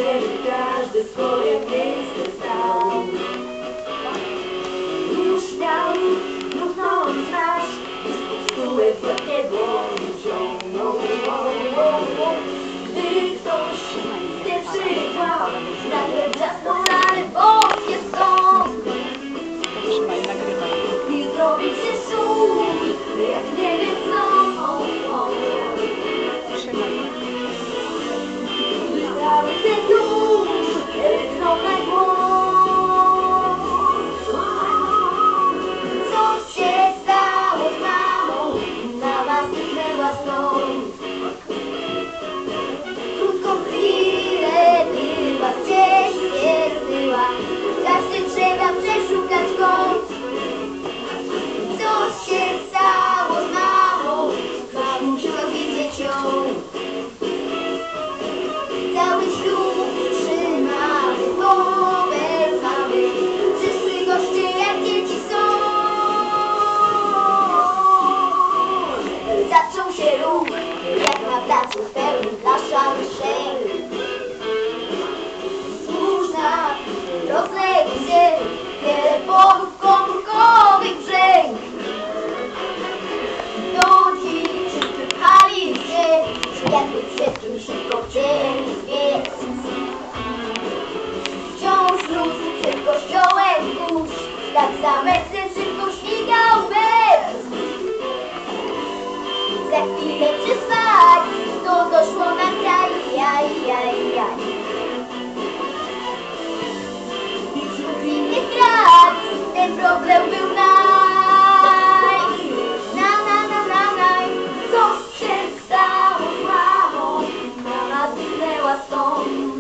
żeby każdy swoje miejsce znał. Już miał mruknąć nasz i spod stółek w niebo ciągnął. Gdy ktoś pierwszy kłam, nagle wrzasnął rany boskie stąd. I zrobił się szum, jak nie wiem co. Cały ten dół ryknął na głos. Co się stało z mamą? Na was zniknęła stąd. Krótką chwilę była, gdzieś była. Każdy trzeba przeszukać kąt. Co się stało z mamą? Ktoś musiał widzieć ją. Cały ślub trzymamy, wobec mamy. Wszyscy goście jak dzieci są. Zaczął się ruch, jak na placu pełny blaszany szel. Słuszna rozległ się wiele podów komórkowych brzęk. Nogi przypychali się, jakby przed kimś szybko chcieli zbiec. Wciąż luz przed kościołem kurz, tak zamętny szybko śmigał bez. Za chwilę przysłać, to doszło na kraj, jaj. I wśród innych krat ten problem był Co się stało z mamą? Mama zniknęła stąd.